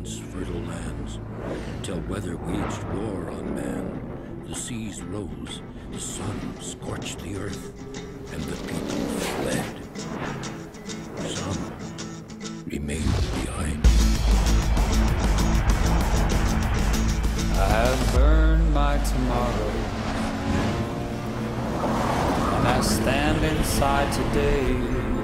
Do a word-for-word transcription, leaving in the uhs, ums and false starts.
once fertile lands, till weather waged war on man. The seas rose, the sun scorched the earth, and the people fled. Some remained behind. I have burned my tomorrow, and I stand inside today.